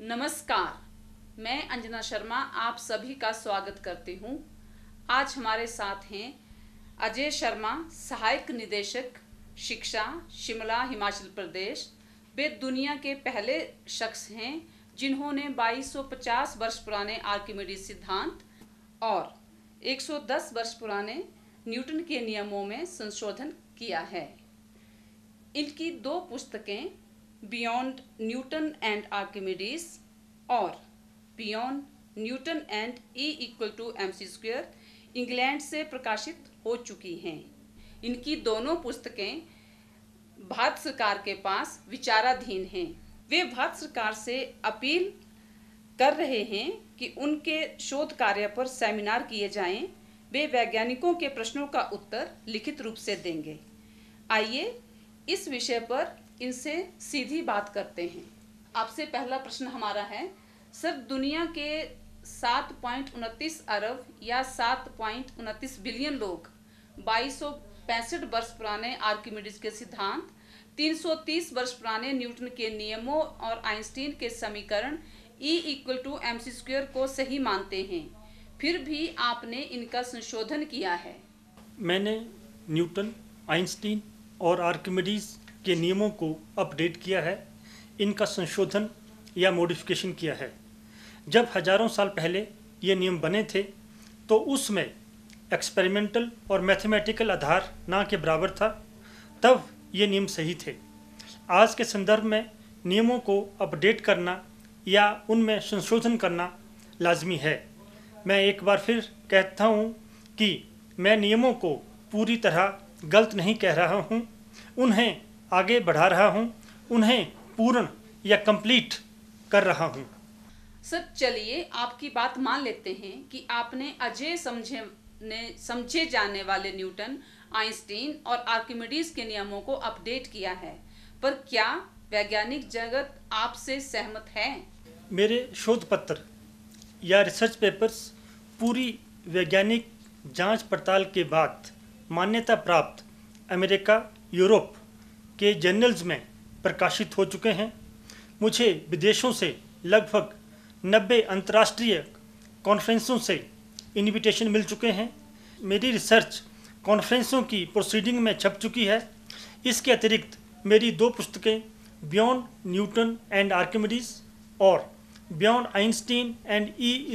नमस्कार, मैं अंजना शर्मा आप सभी का स्वागत करती हूँ। आज हमारे साथ हैं अजय शर्मा, सहायक निदेशक शिक्षा, शिमला, हिमाचल प्रदेश। वे दुनिया के पहले शख्स हैं जिन्होंने 2250 वर्ष पुराने आर्किमिडीज सिद्धांत और 110 वर्ष पुराने न्यूटन के नियमों में संशोधन किया है। इनकी दो पुस्तकें बियॉन्ड न्यूटन एंड आर्किमिडीज और beyond Newton and E=mc² England से प्रकाशित हो चुकी हैं। इनकी दोनों पुस्तकें भारत सरकार के पास विचाराधीन हैं। वे भारत सरकार से अपील कर रहे हैं कि उनके शोध कार्य पर सेमिनार किए जाएं। वे वैज्ञानिकों के प्रश्नों का उत्तर लिखित रूप से देंगे। आइए इस विषय पर इनसे सीधी बात करते हैं। आपसे पहला प्रश्न हमारा है, सर, दुनिया के 7.29 अरब या 7.29 बिलियन लोग 2265 वर्ष पुराने आर्किमिडीज के सिद्धांत, 330 वर्ष पुराने न्यूटन के नियमों और आइंस्टीन के समीकरण E=mc² को सही मानते हैं, फिर भी आपने इनका संशोधन किया है। मैंने न्यूटन, आइंस्टीन और आर्किमिडीज के नियमों को अपडेट किया है। इनका संशोधन या मॉडिफिकेशन किया है। जब हजारों साल पहले ये नियम बने थे तो उसमें एक्सपेरिमेंटल और मैथमेटिकल आधार ना के बराबर था, तब ये नियम सही थे। आज के संदर्भ में नियमों को अपडेट करना या उनमें संशोधन करना लाजमी है। मैं एक बार फिर कहता हूँ कि मैं नियमों को पूरी तरह गलत नहीं कह रहा हूँ, उन्हें आगे बढ़ा रहा हूँ, उन्हें पूर्ण या कंप्लीट कर रहा हूँ। सर, चलिए आपकी बात मान लेते हैं कि आपने अजय समझे जाने वाले न्यूटन, आइंस्टीन और आर्किमिडीज के नियमों को अपडेट किया है, पर क्या वैज्ञानिक जगत आपसे सहमत है? मेरे शोध पत्र या रिसर्च पेपर्स पूरी वैज्ञानिक जांच पड़ताल के बाद मान्यता प्राप्त अमेरिका, यूरोप के जर्नल्स में प्रकाशित हो चुके हैं। मुझे विदेशों से लगभग 90 अंतर्राष्ट्रीय कॉन्फ्रेंसों से इनविटेशन मिल चुके हैं। मेरी रिसर्च कॉन्फ्रेंसों की प्रोसीडिंग में छप चुकी है। इसके अतिरिक्त मेरी दो पुस्तकें बियॉन्ड न्यूटन एंड आर्किमिडीज और beyond Einstein and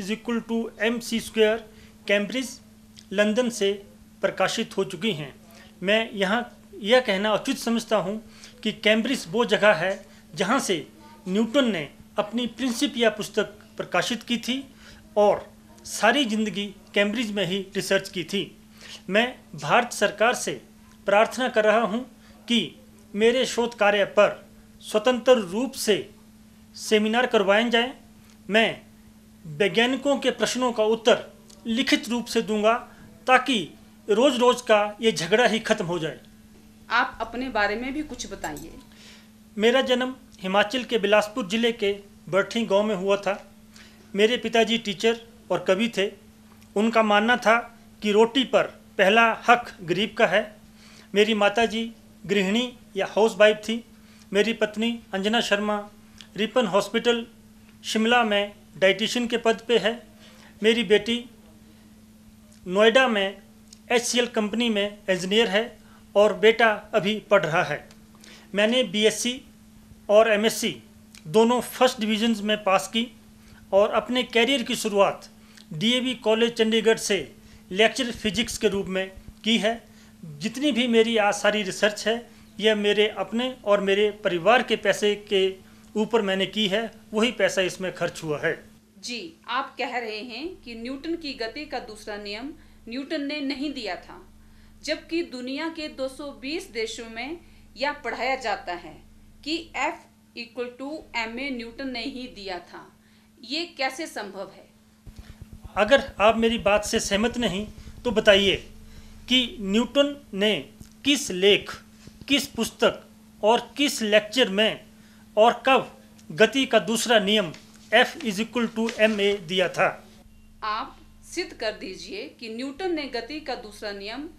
E=mc² Cambridge, London से प्रकाशित हो चुकी हैं। मैं यहाँ यह कहना उचित समझता हूँ कि कैम्ब्रिज वो जगह है जहाँ से न्यूटन ने अपनी प्रिंसिपिया पुस्तक प्रकाशित की थी और सारी ज़िंदगी कैम्ब्रिज में ही रिसर्च की थी। मैं भारत सरकार से प्रार्थना कर रहा हूँ कि मेरे शोध कार्य पर स्वतंत्र रूप से सेमिनार करवाए जाएं। मैं वैज्ञानिकों के प्रश्नों का उत्तर लिखित रूप से दूंगा ताकि रोज़ रोज़ का ये झगड़ा ही खत्म हो जाए। आप अपने बारे में भी कुछ बताइए। मेरा जन्म हिमाचल के बिलासपुर ज़िले के बरठी गांव में हुआ था। मेरे पिताजी टीचर और कवि थे। उनका मानना था कि रोटी पर पहला हक गरीब का है। मेरी माताजी गृहिणी या हाउसवाइफ थी। मेरी पत्नी अंजना शर्मा रिपन हॉस्पिटल शिमला में डाइटिशियन के पद पे है। मेरी बेटी नोएडा में HCL कंपनी में इंजीनियर है और बेटा अभी पढ़ रहा है। मैंने BSc और MSc दोनों फर्स्ट डिवीजन्स में पास की और अपने कैरियर की शुरुआत DAV कॉलेज चंडीगढ़ से लेक्चर फिजिक्स के रूप में की है। जितनी भी मेरी आज सारी रिसर्च है यह मेरे अपने और मेरे परिवार के पैसे के ऊपर मैंने की है, वही पैसा इसमें खर्च हुआ है। जी, आप कह रहे हैं कि न्यूटन की गति का दूसरा नियम न्यूटन ने नहीं दिया था, जबकि दुनिया के 220 देशों में यह पढ़ाया जाता है कि F=ma न्यूटन ने ही दिया था। ये कैसे संभव है? अगर आप मेरी बात से सहमत नहीं तो बताइए कि न्यूटन ने किस लेख, किस पुस्तक और किस लेक्चर में और कब गति का दूसरा नियम F=ma दिया था? आप सिद्ध कर दीजिए कि न्यूटन ने गति का दूसरा नियम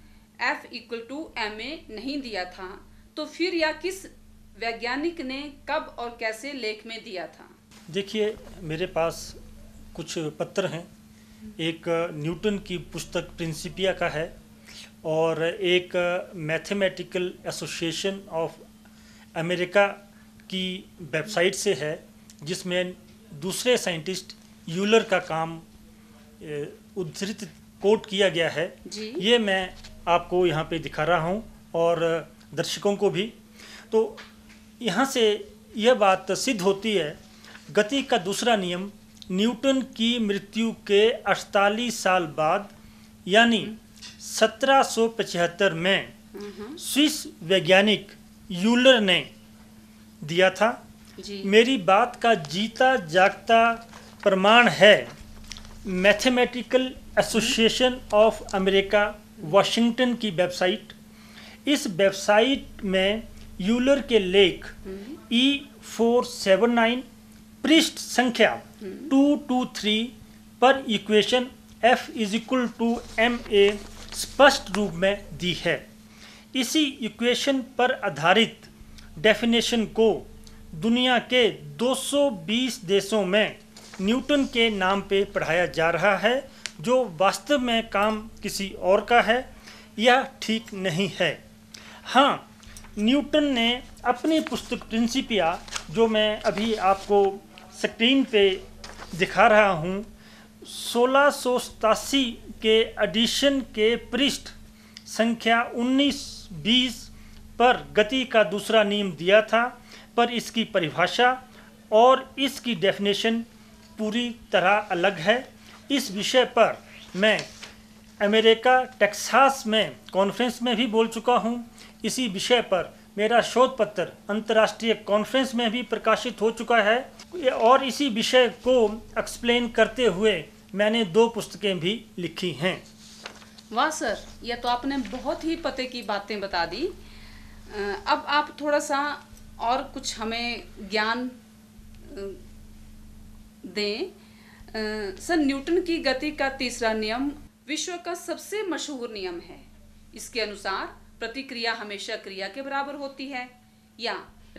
F=ma नहीं दिया था, तो फिर यह किस वैज्ञानिक ने कब और कैसे लेख में दिया था? देखिए, मेरे पास कुछ पत्र हैं। एक न्यूटन की पुस्तक प्रिंसिपिया का है और एक मैथमेटिकल एसोसिएशन ऑफ अमेरिका की वेबसाइट से है, जिसमें दूसरे साइंटिस्ट यूलर का काम उद्धृत कोट किया गया है जी। ये मैं आपको यहाँ पे दिखा रहा हूँ और दर्शकों को भी। तो यहाँ से यह बात सिद्ध होती है, गति का दूसरा नियम न्यूटन की मृत्यु के 48 साल बाद यानी 1775 में स्विस वैज्ञानिक यूलर ने दिया था। जी। मेरी बात का जीता जागता प्रमाण है mathematical association of America Washington की वेबसाइट। इस वेबसाइट में यूलर के लेख E479 पृष्ठ संख्या 223 पर इक्वेशन F = ma स्पष्ट रूप में दी है। इसी इक्वेशन पर आधारित डेफिनेशन को दुनिया के 220 देशों में न्यूटन के नाम पे पढ़ाया जा रहा है, जो वास्तव में काम किसी और का है। यह ठीक नहीं है। हाँ, न्यूटन ने अपनी पुस्तक प्रिंसिपिया, जो मैं अभी आपको स्क्रीन पे दिखा रहा हूँ, 1687 के एडिशन के पृष्ठ संख्या 19-20 पर गति का दूसरा नियम दिया था, पर इसकी परिभाषा और इसकी डेफिनेशन पूरी तरह अलग है। इस विषय पर मैं अमेरिका टेक्सास में कॉन्फ्रेंस में भी बोल चुका हूँ। इसी विषय पर मेरा शोध पत्र अंतर्राष्ट्रीय कॉन्फ्रेंस में भी प्रकाशित हो चुका है और इसी विषय को एक्सप्लेन करते हुए मैंने 2 पुस्तकें भी लिखी हैं। वाह सर, यह तो आपने बहुत ही पते की बातें बता दी। अब आप थोड़ा सा और कुछ हमें ज्ञान दें। सर, न्यूटन की गति का तीसरा नियम विश्व का सबसे मशहूर नियम है। इसके अनुसार प्रतिक्रिया हमेशा क्रिया के बराबर होती है, या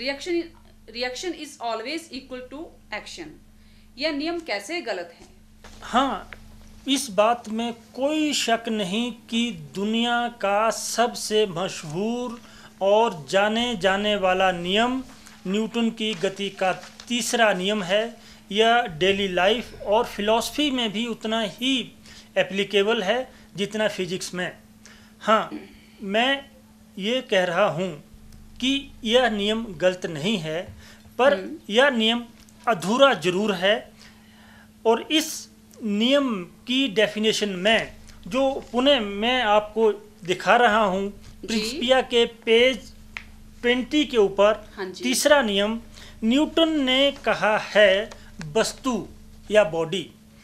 reaction is always equal to action. यह नियम कैसे गलत है? हाँ, इस बात में कोई शक नहीं कि दुनिया का सबसे मशहूर और जाने जाने वाला नियम न्यूटन की गति का तीसरा नियम है। यह डेली लाइफ और फिलॉसफी में भी उतना ही एप्लीकेबल है जितना फिजिक्स में। हाँ, मैं ये कह रहा हूँ कि यह नियम गलत नहीं है, पर यह नियम अधूरा जरूर है। और इस नियम की डेफिनेशन में जो पुनः मैं आपको दिखा रहा हूँ, प्रिंसिपिया के पेज 20 के ऊपर तीसरा नियम, न्यूटन ने कहा है वस्तु या बॉडी।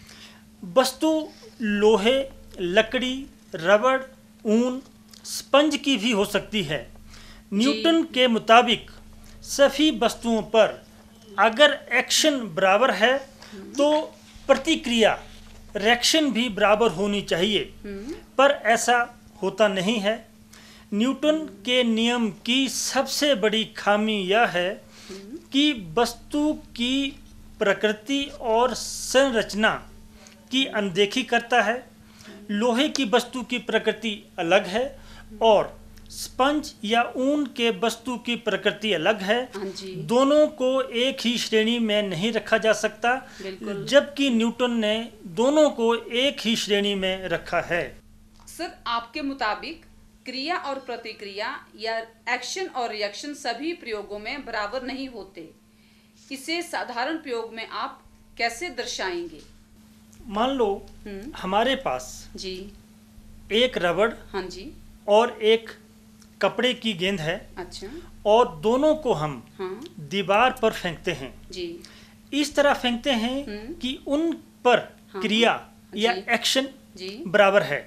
वस्तु लोहे, लकड़ी, रबड़, ऊन, स्पंज की भी हो सकती है। न्यूटन के मुताबिक सभी वस्तुओं पर अगर एक्शन बराबर है तो प्रतिक्रिया रिएक्शन भी बराबर होनी चाहिए, पर ऐसा होता नहीं है। न्यूटन के नियम की सबसे बड़ी खामी यह है कि वस्तु की प्रकृति और संरचना की अनदेखी करता है। लोहे की वस्तु की प्रकृति अलग है और स्पंज या ऊन के वस्तु की प्रकृति अलग है। दोनों को एक ही श्रेणी में नहीं रखा जा सकता, जबकि न्यूटन ने दोनों को एक ही श्रेणी में रखा है। सर, आपके मुताबिक क्रिया और प्रतिक्रिया या एक्शन और रिएक्शन सभी प्रयोगों में बराबर नहीं होते। इसे साधारण प्रयोग में आप कैसे दर्शाएंगे? मान लो हमारे पास जी एक रबड़ हाँ जी और एक कपड़े की गेंद है। अच्छा। और दोनों को हम दीवार पर फेंकते हैं। जी। इस तरह फेंकते हैं कि उन पर क्रिया या एक्शन बराबर है।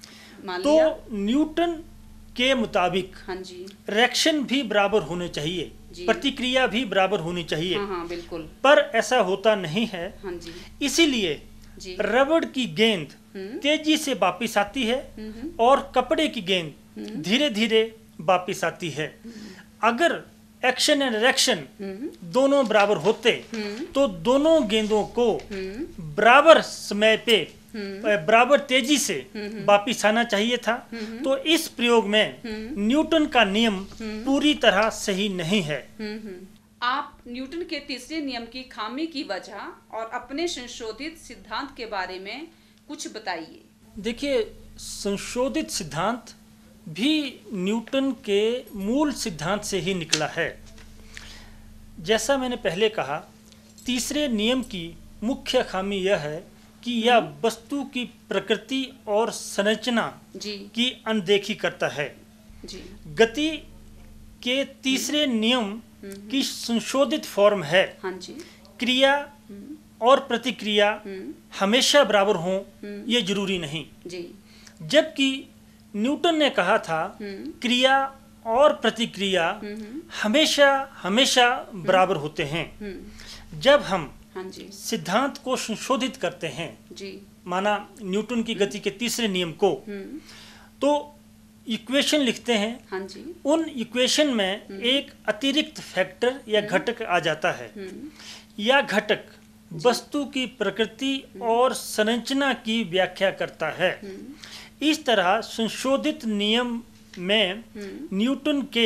तो न्यूटन के मुताबिक रिएक्शन भी बराबर होने चाहिए, प्रतिक्रिया भी बराबर होनी चाहिए। बिल्कुल। पर ऐसा होता नहीं है। इसीलिए रबड़ की गेंद तेजी से वापिस आती है और कपड़े की गेंद धीरे धीरे वापिस आती है। अगर एक्शन एंड रिएक्शन दोनों बराबर होते तो दोनों गेंदों को बराबर समय पे बराबर तेजी से वापिस आना चाहिए था। तो इस प्रयोग में न्यूटन का नियम पूरी तरह सही नहीं है। आप न्यूटन के तीसरे नियम की खामी की वजह और अपने संशोधित सिद्धांत के बारे में कुछ बताइए। देखिए, संशोधित सिद्धांत भी न्यूटन के मूल सिद्धांत से ही निकला है। जैसा मैंने पहले कहा, तीसरे नियम की मुख्य खामी यह है कि यह वस्तु की प्रकृति और संरचना की अनदेखी करता है। गति के तीसरे नियम की संशोधित फॉर्म है, क्रिया और प्रतिक्रिया हमेशा बराबर हों ये जरूरी नहीं। जबकि न्यूटन ने कहा था क्रिया और प्रतिक्रिया हमेशा हमेशा बराबर होते हैं। जब हम सिद्धांत को संशोधित करते हैं, माना न्यूटन की गति के तीसरे नियम को, तो इक्वेशन लिखते हैं। उन इक्वेशन में एक अतिरिक्त फैक्टर या घटक आ जाता है। यह घटक वस्तु की प्रकृति और संरचना की व्याख्या करता है। इस तरह संशोधित नियम में न्यूटन के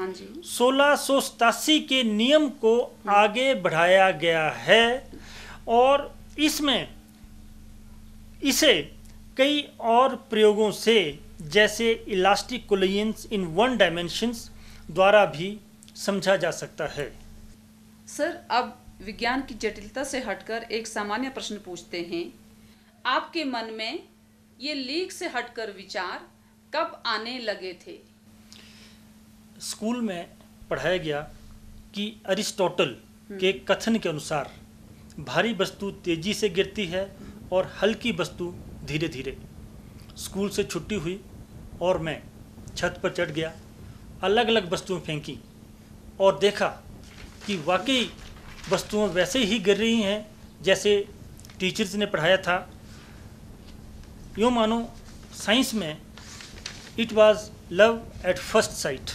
1687 के नियम को आगे बढ़ाया गया है और इसमें इसे कई और प्रयोगों से, जैसे elastic collisions in one dimensions द्वारा भी समझा जा सकता है। सर, अब विज्ञान की जटिलता से हटकर एक सामान्य प्रश्न पूछते हैं। आपके मन में ये लीक से हटकर विचार कब आने लगे थे? स्कूल में पढ़ाया गया कि अरिस्टोटल के कथन के अनुसार भारी वस्तु तेजी से गिरती है और हल्की वस्तु धीरे धीरे। स्कूल से छुट्टी हुई और मैं छत पर चढ़ गया, अलग अलग वस्तुएं फेंकी और देखा कि वाकई वस्तुएं वैसे ही गिर रही हैं जैसे टीचर्स ने पढ़ाया था। यूँ मानो साइंस में it was love at first sight.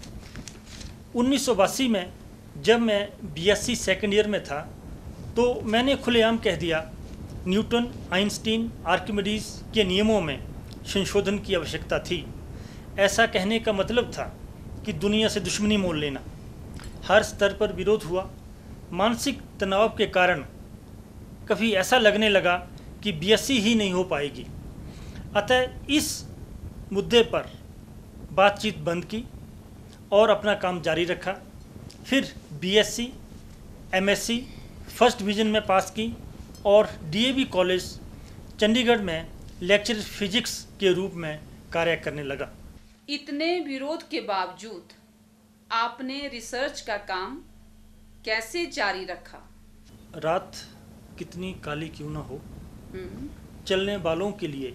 1982 में जब मैं बीएससी सेकेंड ईयर में था तो मैंने खुलेआम कह दिया न्यूटन, आइंस्टीन, आर्किमिडीज के नियमों में संशोधन की आवश्यकता थी। ऐसा कहने का मतलब था कि दुनिया से दुश्मनी मोल लेना। हर स्तर पर विरोध हुआ। मानसिक तनाव के कारण कभी ऐसा लगने लगा कि बीएससी ही नहीं हो पाएगी। अतः इस मुद्दे पर बातचीत बंद की और अपना काम जारी रखा। फिर बीएससी, एमएससी फर्स्ट डिवीज़न में पास की और डीएवी कॉलेज चंडीगढ़ में लेक्चरर फिजिक्स के रूप में कार्य करने लगा। इतने विरोध के बावजूद आपने रिसर्च का काम कैसे जारी रखा? रात कितनी काली क्यों ना हो, चलने वालों के लिए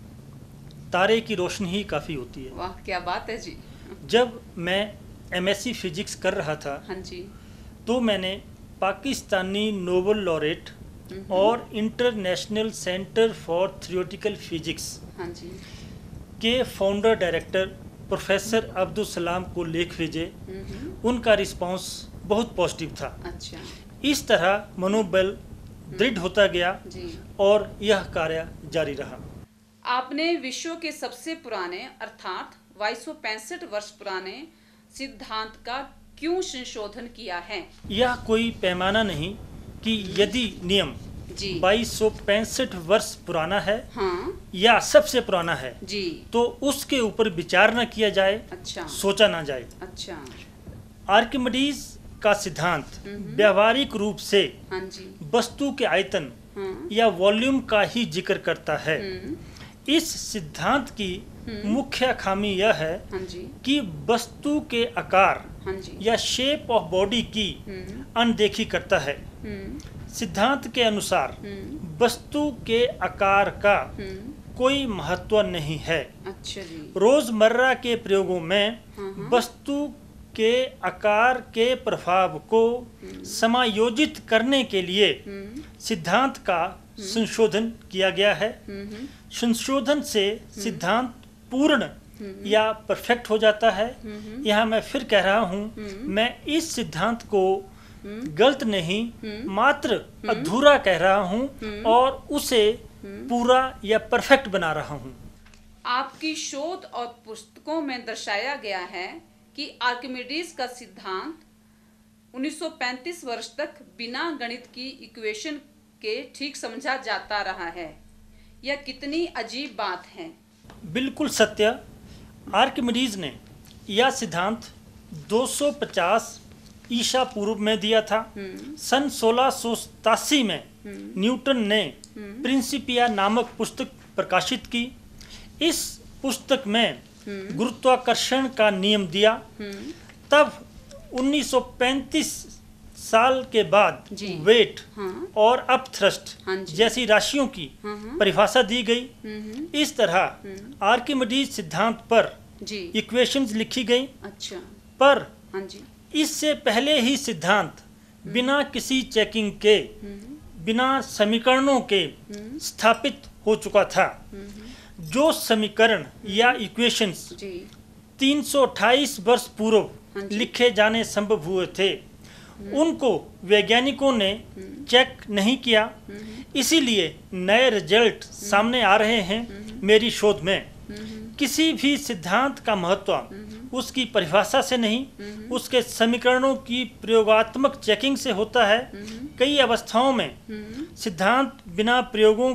तारे की रोशनी ही काफ़ी होती है। वाह, क्या बात है जी। जब मैं एमएससी फिजिक्स कर रहा था, तो मैंने पाकिस्तानी नोबेल लॉरेट और international centre for theoretical physics के founder director professor Abdul Salam को लेख भेजे। उनका रिस्पांस बहुत पॉजिटिव था। अच्छा। इस तरह मनोबल दृढ़ होता गया और यह कार्य जारी रहा। आपने विश्व के सबसे पुराने अर्थात 2265 वर्ष पुराने सिद्धांत का क्यों संशोधन किया है? यह कोई पैमाना नहीं कि यदि नियम 2265 वर्ष पुराना है या सबसे पुराना है तो उसके ऊपर विचार न किया जाए। अच्छा। सोचा ना जाए। अच्छा। आर्किमिडीज का सिद्धांत व्यावहारिक रूप से वस्तु के आयतन या वॉल्यूम का ही जिक्र करता है। इस सिद्धांत की मुख्य खामी यह है कि वस्तु के आकार या शेप ऑफ बॉडी की अनदेखी करता है। सिद्धांत के अनुसार वस्तु के आकार का कोई महत्व नहीं है। अच्छा जी। रोजमर्रा के प्रयोगों में वस्तु के आकार के प्रभाव को समायोजित करने के लिए सिद्धांत का संशोधन किया गया है। संशोधन से सिद्धांत पूर्ण या परफेक्ट हो जाता है। यहाँ मैं फिर कह रहा हूँ, मैं इस सिद्धांत को गलत नहीं मात्र अधूरा कह रहा हूँ और उसे पूरा या परफेक्ट बना रहा हूँ। आपकी शोध और पुस्तकों में दर्शाया गया है कि आर्किमिडीज का सिद्धांत 1935 वर्ष तक बिना गणित की इक्वेशन के ठीक समझा जाता रहा है। यह कितनी अजीब बात है। बिल्कुल सत्य। आर्किमिडीज ने यह सिद्धांत 250 ईसा पूर्व में दिया था। सन 1687 में न्यूटन ने प्रिंसिपिया नामक पुस्तक प्रकाशित की। इस पुस्तक में गुरुत्वाकर्षण का नियम दिया। तब 1935 साल के बाद वेट और अपथ्रस्ट जैसी राशियों की परिभाषा दी गई। इस तरह आर्किमिडीज सिद्धांत पर इक्वेशंस लिखी गई। अच्छा। पर इससे पहले ही सिद्धांत बिना किसी चेकिंग के, बिना समीकरणों के स्थापित हो चुका था। जो समीकरण या इक्वेशंस 328 वर्ष पूर्व लिखे जाने संभव हुए थे, उनको वैज्ञानिकों ने चेक नहीं किया। इसीलिए नए रिजल्ट सामने आ रहे हैं। मेरी शोध में किसी भी सिद्धांत का महत्व उसकी परिभाषा से नहीं, उसके समीकरणों की प्रयोगात्मक चेकिंग से होता है। कई अवस्थाओं में सिद्धांत बिना प्रयोगों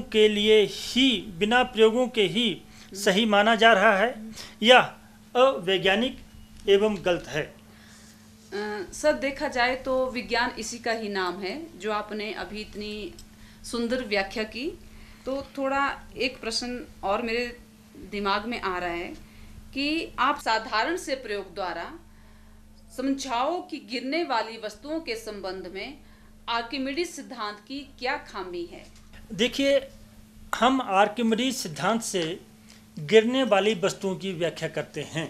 के ही सही माना जा रहा है या अवैज्ञानिक एवं गलत है। सर, देखा जाए तो विज्ञान इसी का ही नाम है, जो आपने अभी इतनी सुंदर व्याख्या की। तो थोड़ा एक प्रश्न और मेरे दिमाग में आ रहा है कि आप साधारण से प्रयोग द्वारा समझाओ कि गिरने वाली वस्तुओं के संबंध में आर्किमिडीज सिद्धांत की क्या खामी है। देखिए, हम आर्किमिडीज सिद्धांत से गिरने वाली वस्तुओं की व्याख्या करते हैं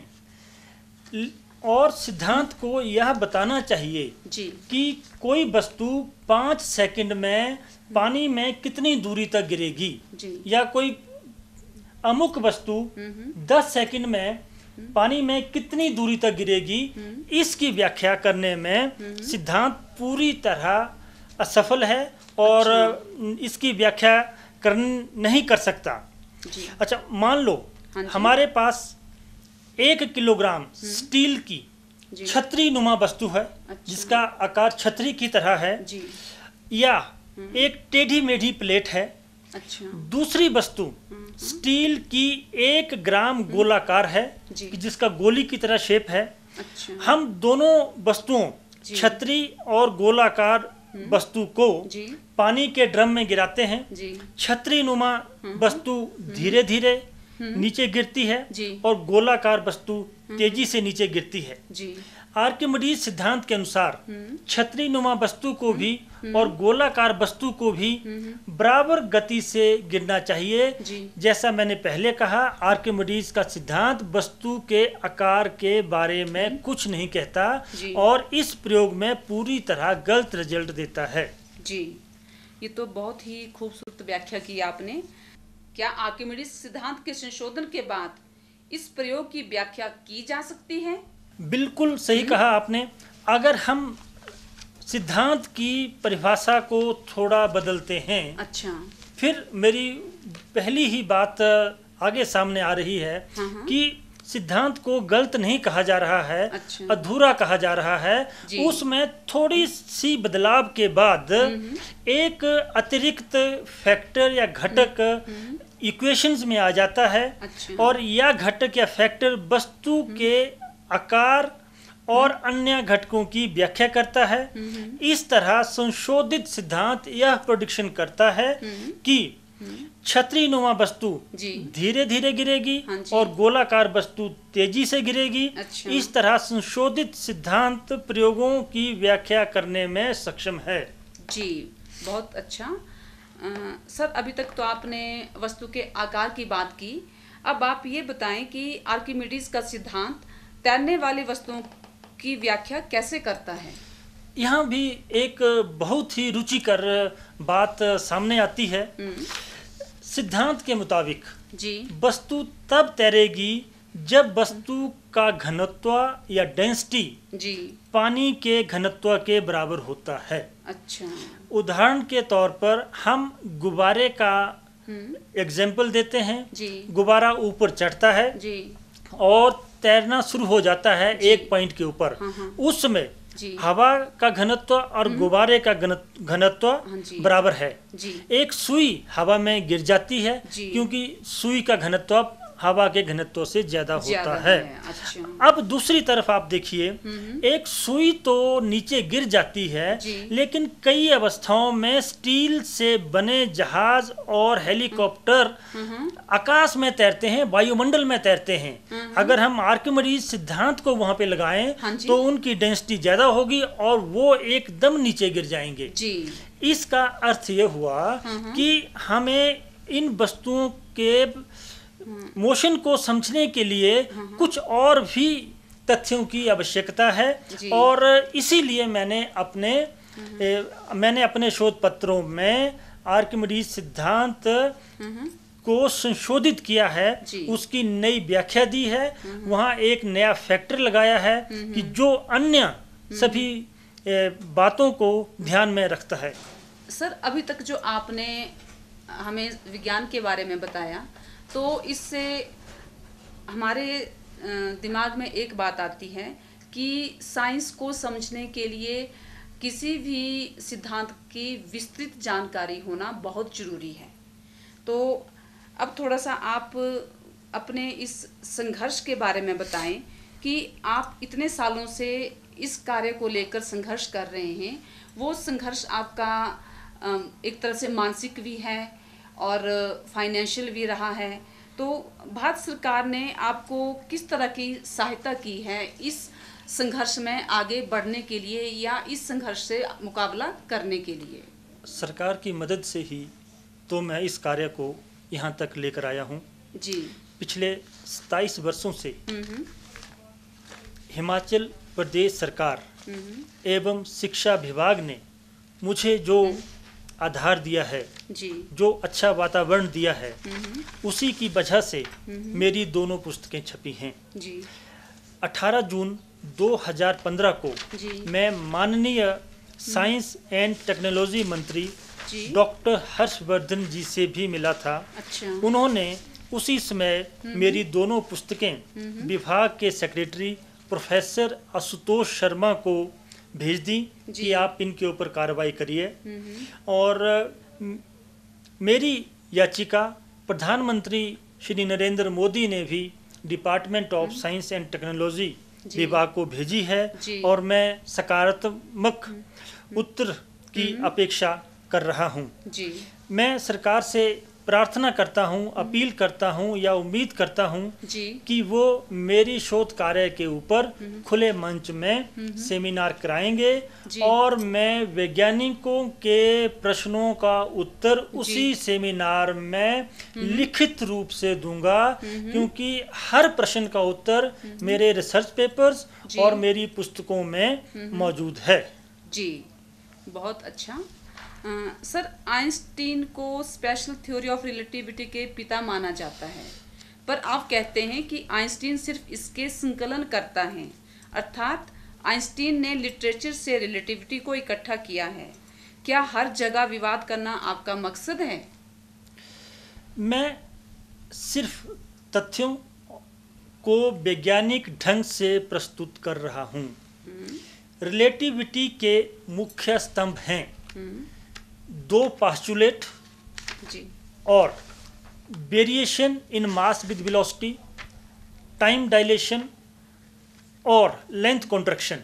और सिद्धांत को यह बताना चाहिए कि कोई वस्तु 5 सेकंड में पानी में कितनी दूरी तक गिरेगी या कोई अमुक वस्तु 10 सेकंड में पानी में कितनी दूरी तक गिरेगी। इसकी व्याख्या करने में सिद्धांत पूरी तरह असफल है और इसकी व्याख्या नहीं कर सकता। अच्छा, मान लो हमारे पास 1 किलोग्राम स्टील की छतरी नुमा वस्तु है, जिसका आकार छतरी की तरह है, या एक टेढ़ी मेढ़ी प्लेट है। दूसरी वस्तु स्टील की 1 ग्राम गोलाकार है, जिसका गोली की तरह शेप है। हम दोनों वस्तुओं, छतरी और गोलाकार वस्तु को पानी के ड्रम में गिराते हैं। छतरी नुमा वस्तु धीरे धीरे नीचे गिरती है और गोलाकार वस्तु तेजी से नीचे गिरती है। आर्किमिडीज सिद्धांत के अनुसार छतरी नुमा वस्तु को भी और गोलाकार वस्तु को भी बराबर गति से गिरना चाहिए। जैसा मैंने पहले कहा, आर्किमिडीज का सिद्धांत वस्तु के आकार के बारे में कुछ नहीं कहता और इस प्रयोग में पूरी तरह गलत रिजल्ट देता है। जी, ये तो बहुत ही खूबसूरत व्याख्या की आपने। क्या आर्किमिडीज सिद्धांत के संशोधन के बाद इस प्रयोग की व्याख्या की जा सकती है? बिल्कुल सही कहा आपने। अगर हम सिद्धांत की परिभाषा को थोड़ा बदलते हैं, फिर मेरी पहली ही बात आगे सामने आ रही है कि सिद्धांत को गलत नहीं कहा जा रहा है, अधूरा कहा जा रहा है। उसमें थोड़ी सी बदलाव के बाद एक अतिरिक्त फैक्टर या घटक इक्वेशंस में आ जाता है और यह घटक या फैक्टर वस्तु के आकार और अन्य घटकों की व्याख्या करता है। इस तरह संशोधित सिद्धांत यह प्रेडिक्शन करता है कि छतरी नुमा वस्तु धीरे धीरे गिरेगी और गोलाकार वस्तु तेजी से गिरेगी। इस तरह संशोधित सिद्धांत प्रयोगों की व्याख्या करने में सक्षम है। जी, बहुत अच्छा। सर, अभी तक तो आपने वस्तु के आकार की बात की। अब आप ये बताएं कि आर्किमिडीज का सिद्धांत तैरने वाली वस्तुओं की व्याख्या कैसे करता है? यहाँ भी एक बहुत ही रुचिकर बात सामने आती है। सिद्धांत के मुताबिक वस्तु तब तैरेगी जब वस्तु का घनत्व या डेंसिटी जी। पानी के घनत्व के बराबर होता है। अच्छा। उदाहरण के तौर पर हम गुब्बारे का एग्जाम्पल देते हैं। जी। गुब्बारा ऊपर चढ़ता है जी। और तैरना शुरू हो जाता है एक पॉइंट के ऊपर। उस समय जी। हवा का घनत्व और गुब्बारे का घनत्व बराबर है। जी। एक सुई हवा में गिर जाती है क्योंकि सुई का घनत्व हवा के घनत्व से ज्यादा होता है। अच्छा। अब दूसरी तरफ आप देखिए, एक सुई तो नीचे गिर जाती है, लेकिन कई अवस्थाओं में स्टील से बने जहाज और हेलीकॉप्टर आकाश में तैरते हैं, वायुमंडल में तैरते हैं। अगर हम आर्किमिडीज सिद्धांत को वहां पे लगाएं तो उनकी डेंसिटी ज्यादा होगी और वो एकदम नीचे गिर जाएंगे। इसका अर्थ ये हुआ कि हमें इन वस्तुओं के मोशन को समझने के लिए कुछ और भी तथ्यों की आवश्यकता है, और इसीलिए मैंने अपने शोध पत्रों में आर्किमिडीज सिद्धांत को संशोधित किया है, उसकी नई व्याख्या दी है, वहाँ एक नया फैक्टर लगाया है कि जो अन्य सभी बातों को ध्यान में रखता है। सर, अभी तक जो आपने हमें विज्ञान के बारे में बताया, तो इससे हमारे दिमाग में एक बात आती है कि साइंस को समझने के लिए किसी भी सिद्धांत की विस्तृत जानकारी होना बहुत ज़रूरी है। तो अब थोड़ा सा आप अपने इस संघर्ष के बारे में बताएं कि आप इतने सालों से इस कार्य को लेकर संघर्ष कर रहे हैं। वो संघर्ष आपका एक तरह से मानसिक भी है और फाइनेंशियल भी रहा है। तो भारत सरकार ने आपको किस तरह की सहायता की है इस संघर्ष में आगे बढ़ने के लिए या इस संघर्ष से मुकाबला करने के लिए? सरकार की मदद से ही तो मैं इस कार्य को यहाँ तक लेकर आया हूँ। जी। पिछले 27 वर्षों से हिमाचल प्रदेश सरकार एवं शिक्षा विभाग ने मुझे जो आधार दिया है, जो अच्छा वातावरण दिया है, उसी की वजह से मेरी दोनों पुस्तकें छपी हैं। 18 जून 2015 को मैं माननीय साइंस एंड टेक्नोलॉजी मंत्री डॉक्टर हर्षवर्धन जी से भी मिला था। अच्छा। उन्होंने उसी समय मेरी दोनों पुस्तकें विभाग के सेक्रेटरी प्रोफेसर आशुतोष शर्मा को भेज दी कि आप इनके ऊपर कार्रवाई करिए, और मेरी याचिका प्रधानमंत्री श्री नरेंद्र मोदी ने भी department of science and technology विभाग को भेजी है, और मैं सकारात्मक उत्तर की अपेक्षा कर रहा हूं। मैं सरकार से प्रार्थना करता हूं, अपील करता हूं या उम्मीद करता हूं कि वो मेरी शोध कार्य के ऊपर खुले मंच में सेमिनार कराएंगे, और मैं वैज्ञानिकों के प्रश्नों का उत्तर उसी सेमिनार में लिखित रूप से दूंगा, क्योंकि हर प्रश्न का उत्तर मेरे रिसर्च पेपर्स और मेरी पुस्तकों में मौजूद है। जी, बहुत अच्छा। सर, आइंस्टीन को स्पेशल थ्योरी ऑफ रिलेटिविटी के पिता माना जाता है, पर आप कहते हैं कि आइंस्टीन सिर्फ इसके संकलन करता है, अर्थात आइंस्टीन ने लिटरेचर से रिलेटिविटी को इकट्ठा किया है। क्या हर जगह विवाद करना आपका मकसद है? मैं सिर्फ तथ्यों को वैज्ञानिक ढंग से प्रस्तुत कर रहा हूँ। रिलेटिविटी के मुख्य स्तंभ हैं 2 पास्चुलेट और variation in mass with velocity, time dilation और लेंथ कॉन्ट्रैक्शन।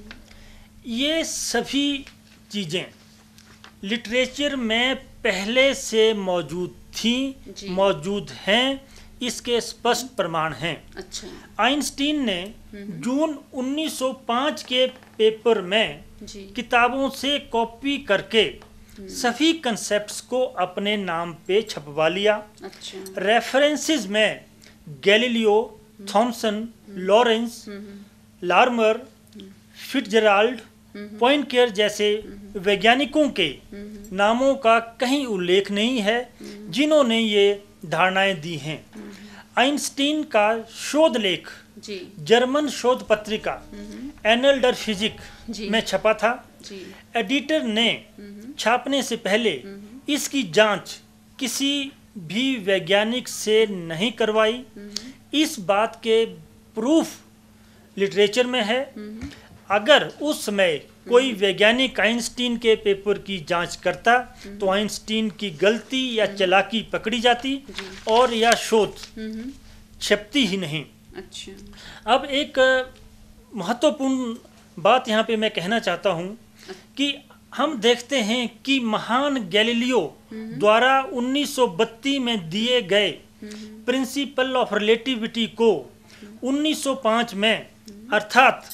ये सभी चीज़ें लिटरेचर में पहले से मौजूद थी, मौजूद हैं, इसके स्पष्ट प्रमाण हैं। अच्छा। आइंस्टीन ने जून 1905 के पेपर में किताबों से कॉपी करके सभी कंसेप्ट्स को अपने नाम पे छपवा लिया। अच्छा। रेफरेंसेस में Galileo, Thomson, Lorentz, Larmor, Fitzgerald, Poincare जैसे वैज्ञानिकों के नामों का कहीं उल्लेख नहीं है जिन्होंने ये धारणाएं दी हैं। आइंस्टीन का शोध लेख जी जर्मन शोध पत्रिका एनल डर फिजिक जी में छपा था। जी एडिटर ने छापने से पहले इसकी जांच किसी भी वैज्ञानिक से नहीं करवाई। इस बात के प्रूफ लिटरेचर में है। अगर उस समय कोई वैज्ञानिक आइंस्टीन के पेपर की जांच करता तो आइंस्टीन की गलती या चालाकी पकड़ी जाती और यह शोध छपती ही नहीं। अच्छा। अब एक महत्वपूर्ण बात यहाँ पे मैं कहना चाहता हूँ कि हम देखते हैं कि महान गैलीलियो द्वारा 1932 में दिए गए प्रिंसिपल ऑफ रिलेटिविटी को 1905 में अर्थात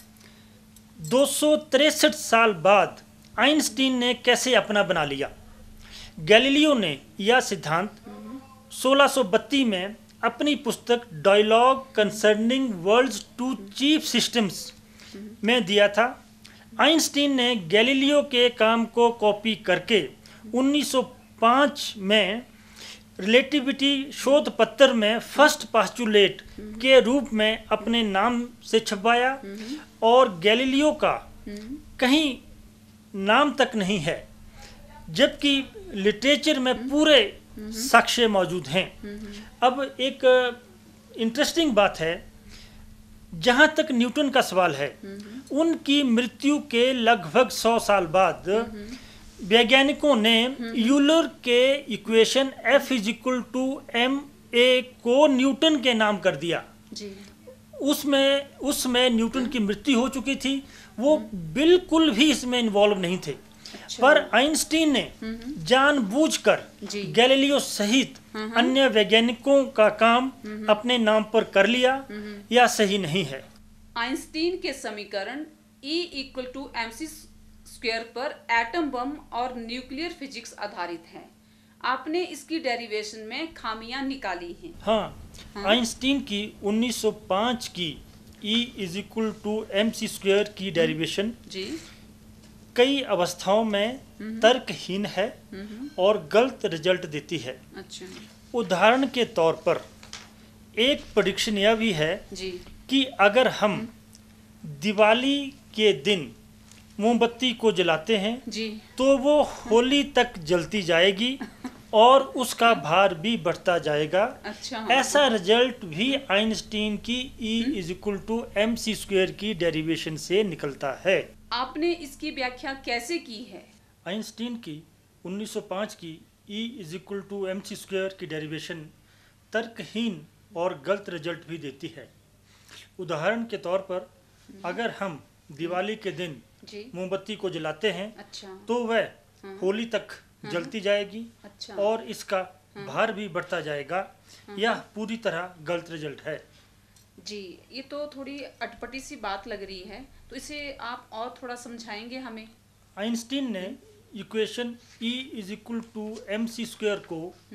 263 साल बाद आइंस्टीन ने कैसे अपना बना लिया। गैलीलियो ने यह सिद्धांत 1632 में अपनी पुस्तक dialogue concerning worlds two chief systems में दिया था। आइंस्टीन ने गैलीलियो के काम को कॉपी करके 1905 में रिलेटिविटी शोध पत्र में फर्स्ट पास्चुलेट के रूप में अपने नाम से छपवाया और गैलीलियो का कहीं नाम तक नहीं है, जबकि लिटरेचर में पूरे साक्ष्य मौजूद हैं। अब एक इंटरेस्टिंग बात है, जहाँ तक न्यूटन का सवाल है, उनकी मृत्यु के लगभग 100 साल बाद वैज्ञानिकों ने यूलर के इक्वेशन F = ma को न्यूटन के नाम कर दिया। जी उसमें न्यूटन की मृत्यु हो चुकी थी, वो बिल्कुल भी इसमें इन्वॉल्व नहीं थे। अच्छा। पर आइंस्टीन ने जानबूझकर जी गैलीलियो सहित अन्य वैज्ञानिकों का काम अपने नाम पर कर लिया। यह सही नहीं है। आइंस्टीन के समीकरण E = mc² पर एटम बम और न्यूक्लियर फिजिक्स आधारित है। आपने इसकी डेरिवेशन में खामियां निकाली हैं। हाँ, आइंस्टीन की 1905 की E = mc² की डेरिवेशन जी कई अवस्थाओं में तर्कहीन है और गलत रिजल्ट देती है। अच्छा। उदाहरण के तौर पर एक प्रेडिक्शन यह भी है जी कि अगर हम दिवाली के दिन मोमबत्ती को जलाते हैं जी तो वो होली तक जलती जाएगी और उसका भार भी बढ़ता जाएगा। अच्छा। ऐसा रिजल्ट भी आइंस्टीन की E = mc² की डेरिवेशन से निकलता है। आपने इसकी व्याख्या कैसे की है? आइंस्टीन की 1905 की E = mc² की डेरिवेशन तर्कहीन और गलत रिजल्ट भी देती है। उदाहरण के तौर पर अगर हम दिवाली के दिन जी मोमबत्ती को जलाते हैं अच्छा। तो वह होली तक जलती जाएगी अच्छा। और इसका भार भी बढ़ता जाएगा। यह पूरी तरह गलत रिजल्ट है। जी, ये तो थोड़ी अटपटी सी बात लग रही है, तो इसे आप और थोड़ा समझाएंगे हमें? आइंस्टीन ने इक्वेशन E = mc² को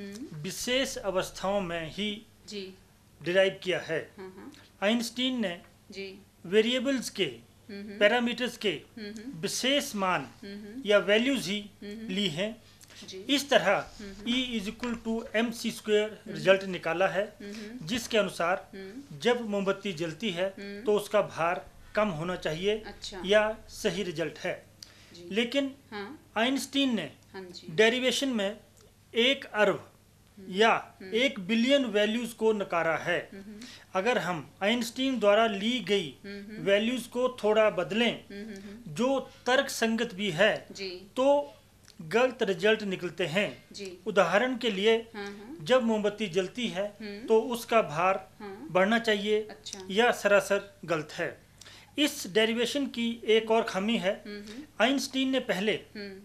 विशेष अवस्थाओं में ही जी डिराइव किया है। आइंस्टीन ने जी वेरिएबल्स के पैरामीटर्स के विशेष मान या वैल्यूज ही ली हैं। जी इस तरह E = mc² रिजल्ट निकाला है, जिसके अनुसार जब मोमबत्ती जलती है तो उसका भार कम होना चाहिए। अच्छा। यह सही रिजल्ट है। जी। लेकिन हाँ आइंस्टीन ने हाँ जी डेरिवेशन में 1 अरब या 1 बिलियन वैल्यूज को नकारा है। अगर हम आइंस्टीन द्वारा ली गई वैल्यूज को थोड़ा बदलें जो तर्क संगत भी है जी तो गलत रिजल्ट निकलते हैं। जी उदाहरण के लिए हाँ जब मोमबत्ती जलती है तो उसका भार बढ़ना चाहिए। अच्छा। यह सरासर गलत है। इस डेरिवेशन की एक और खामी है। आइंस्टीन ने पहले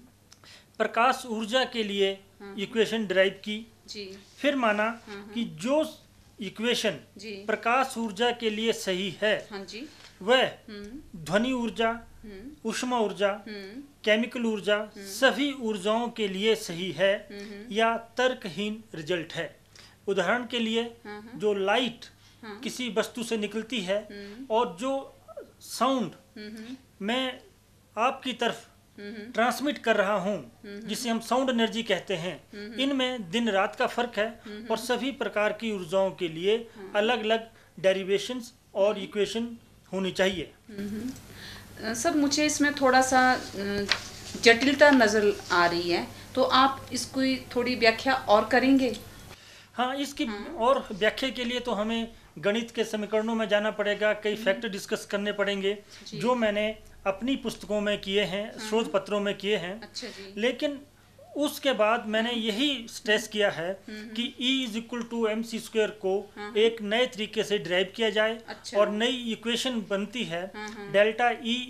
प्रकाश ऊर्जा के लिए इक्वेशन डिराइव की, जी फिर माना कि जो इक्वेशन जी प्रकाश ऊर्जा के लिए सही है हाँ जी वह ध्वनि ऊर्जा, ऊष्मा ऊर्जा, केमिकल ऊर्जा सभी ऊर्जाओं के लिए सही है। या तर्कहीन रिजल्ट है। उदाहरण के लिए जो लाइट किसी वस्तु से निकलती है और जो साउंड मैं आपकी तरफ ट्रांसमिट कर रहा हूँ, जिसे हम साउंड एनर्जी कहते हैं, इनमें दिन रात का फर्क है और सभी प्रकार की ऊर्जाओं के लिए अलग अलग डेरिवेशंस और इक्वेशन होनी चाहिए। सर मुझे इसमें थोड़ा सा जटिलता नजर आ रही है, तो आप इसको थोड़ी व्याख्या और करेंगे? हाँ, इसकी और व्याख्या के लिए तो हमें गणित के समीकरणों में जाना पड़ेगा, कई फैक्टर डिस्कस करने पड़ेंगे जो मैंने अपनी पुस्तकों में किए हैं, शोध पत्रों में किए हैं। अच्छा जी। लेकिन उसके बाद मैंने यही स्ट्रेस किया है कि E=mc² को एक नए तरीके से ड्राइव किया जाए। अच्छा। और नई इक्वेशन बनती है डेल्टा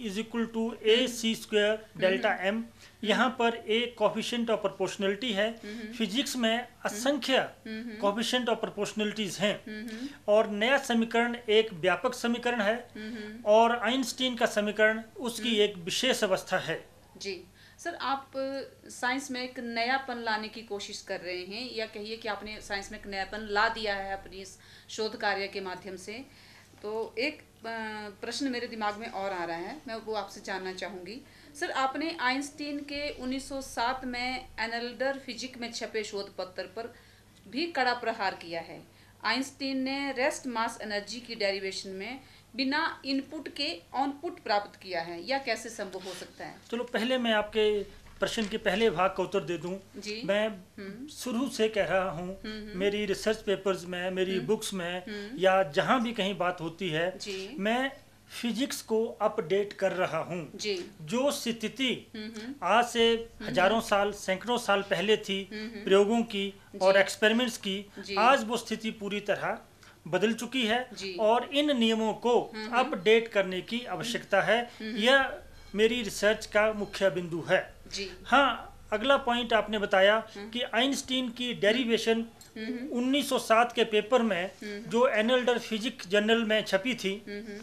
E=ac² डेल्टा m। यहाँ पर एक कोफिशिएंट ऑफ प्रोपोर्शनलिटी है। फिजिक्स में असंख्य कोफिशिएंट ऑफ प्रोपोर्शनलिटीज हैं और नया समीकरण एक व्यापक समीकरण है और आइंस्टीन का समीकरण उसकी एक विशेष अवस्था है। जी सर, आप साइंस में एक नयापन लाने की कोशिश कर रहे हैं, या कहिए कि आपने साइंस में एक नयापन ला दिया है अपनी इस शोध कार्य के माध्यम से। तो एक प्रश्न मेरे दिमाग में और आ रहा है, मैं वो आपसे जानना चाहूँगी। सर, आपने आइंस्टीन के 1907 में एनल्डर फिजिक में छपे शोध पत्र पर भी कड़ा प्रहार किया है। आइंस्टीन ने रेस्ट मास एनर्जी की डेरिवेशन में बिना इनपुट के आउटपुट प्राप्त किया है, या कैसे संभव हो सकता है? चलो पहले मैं आपके प्रश्न के पहले भाग का उत्तर दे दूं। मैं शुरू से कह रहा हूं, मेरी रिसर्च पेपर्स में, मेरी बुक्स में या जहां भी कहीं बात होती है, मैं फिजिक्स को अपडेट कर रहा हूं। जो स्थिति आज से हजारों साल, सैकड़ों साल पहले थी प्रयोगों की और एक्सपेरिमेंट्स की, आज वो स्थिति पूरी तरह बदल चुकी है और इन नियमों को अपडेट करने की आवश्यकता है। यह मेरी रिसर्च का मुख्य बिंदु है। हाँ, अगला पॉइंट आपने बताया कि आइंस्टीन की डेरिवेशन 1907 के पेपर में जो एनल्डर फिजिक्स जर्नल में छपी थी,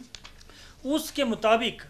उसके मुताबिक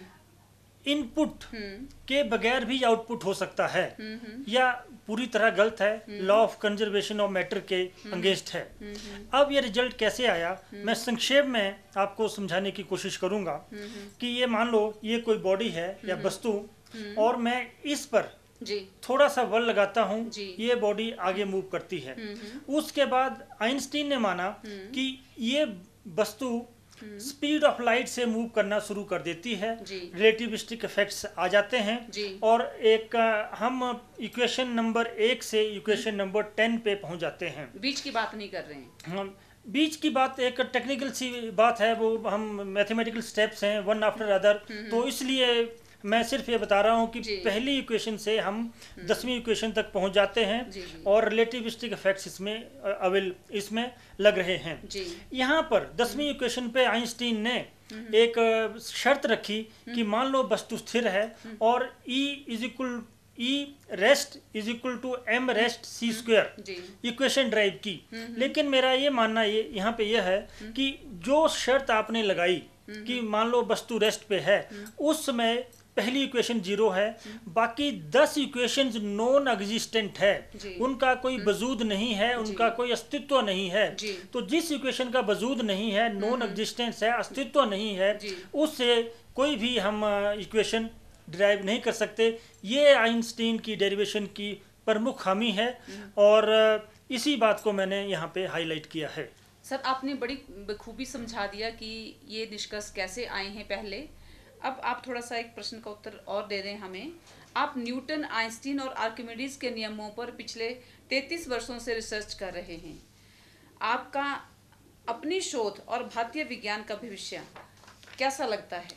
इनपुट के बगैर भी आउटपुट हो सकता है, या पूरी तरह गलत है, law of conservation of matter के अगेंस्ट है। अब ये रिजल्ट कैसे आया, मैं संक्षेप में आपको समझाने की कोशिश करूंगा कि ये मान लो ये कोई बॉडी है या वस्तु, और मैं इस पर थोड़ा सा बल लगाता हूँ, ये बॉडी आगे मूव करती है। उसके बाद आइंस्टीन ने माना कि ये वस्तु स्पीड ऑफ लाइट से मूव करना शुरू कर देती है, रिलेटिविस्टिक इफेक्ट्स आ जाते हैं और एक हम इक्वेशन नंबर 1 से इक्वेशन नंबर 10 पे पहुंच जाते हैं। बीच की बात नहीं कर रहे हैं हम, बीच की बात एक टेक्निकल सी बात है, वो हम मैथमेटिकल स्टेप्स हैं वन आफ्टर अदर, तो इसलिए मैं सिर्फ ये बता रहा हूँ कि पहली इक्वेशन से हम 10वीं इक्वेशन तक पहुंच जाते हैं और रिलेटिविस्टिक इफेक्ट्स इसमें लग रहे हैं। यहाँ पर 10वीं इक्वेशन पे आइंस्टीन ने एक शर्त रखी कि मान लो वस्तु स्थिर है और E rest m rest c² equation derive की। लेकिन मेरा ये मानना यहाँ पे यह है कि जो शर्त आपने लगाई कि मान लो वस्तु रेस्ट पे है, उस समय पहली इक्वेशन 0 है, बाकी 10 इक्वेशंस नॉन एग्जिस्टेंट है, उनका कोई वजूद नहीं है, उनका कोई अस्तित्व नहीं है। तो जिस इक्वेशन का वजूद नहीं है, नॉन एग्जिस्टेंस है, अस्तित्व नहीं है, उससे कोई भी हम इक्वेशन डिराइव नहीं कर सकते। ये आइंस्टीन की डेरिवेशन की प्रमुख खामी है और इसी बात को मैंने यहाँ पे हाईलाइट किया है। सर, आपने बड़ी बखूबी समझा दिया कि ये निष्कर्ष कैसे आए हैं पहले। अब आप थोड़ा सा एक प्रश्न का उत्तर और दे दें हमें। आप न्यूटन, आइंस्टीन और आर्किमिडीज के नियमों पर पिछले 33 वर्षों से रिसर्च कर रहे हैं। आपका अपनी शोध और भारतीय विज्ञान का भविष्य कैसा लगता है?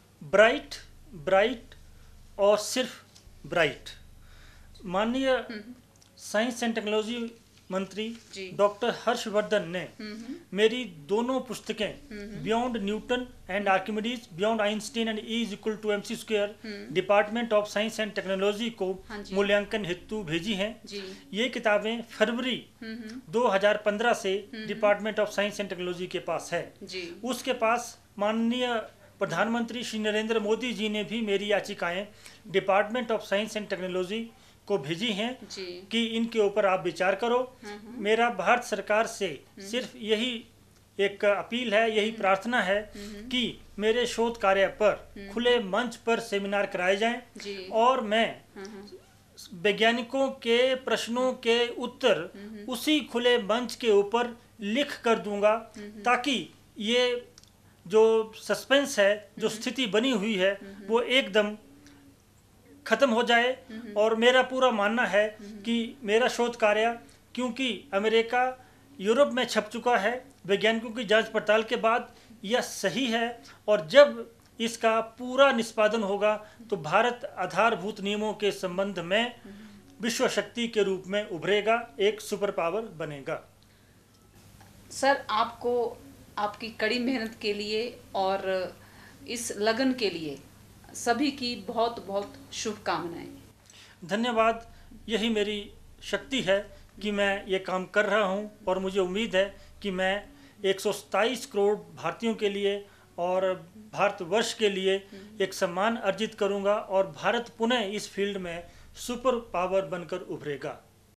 ब्राइट और सिर्फ ब्राइट। माननीय साइंस एंड टेक्नोलॉजी मंत्री डॉक्टर हर्षवर्धन ने मेरी दोनों पुस्तकें beyond Newton and Archimedes, beyond Einstein and E=mc², department of science and technology को मूल्यांकन हेतु भेजी हैं। ये किताबें फरवरी 2015 से department of science and technology के पास है। उसके पास माननीय प्रधानमंत्री श्री नरेंद्र मोदी जी ने भी मेरी याचिकाएं department of science and technology को भेजी हैं कि इनके ऊपर आप विचार करो। मेरा भारत सरकार से सिर्फ यही एक अपील है, यही प्रार्थना है कि मेरे शोध कार्य पर खुले मंच पर सेमिनार कराए जाएं जी। और मैं वैज्ञानिकों के प्रश्नों के उत्तर उसी खुले मंच के ऊपर लिख कर दूंगा, ताकि ये जो सस्पेंस है, जो स्थिति बनी हुई है, वो एकदम खत्म हो जाए। और मेरा पूरा मानना है कि मेरा शोध कार्य, क्योंकि अमेरिका यूरोप में छप चुका है, वैज्ञानिकों की जांच पड़ताल के बाद यह सही है, और जब इसका पूरा निष्पादन होगा तो भारत आधारभूत नियमों के संबंध में विश्व शक्ति के रूप में उभरेगा, एक सुपर पावर बनेगा। सर, आपको आपकी कड़ी मेहनत के लिए और इस लगन के लिए सभी की बहुत बहुत शुभकामनाएं। धन्यवाद। यही मेरी शक्ति है कि मैं ये काम कर रहा हूँ, और मुझे उम्मीद है कि मैं 127 करोड़ भारतीयों के लिए और भारतवर्ष के लिए एक सम्मान अर्जित करूँगा, और भारत पुनः इस फील्ड में सुपर पावर बनकर उभरेगा।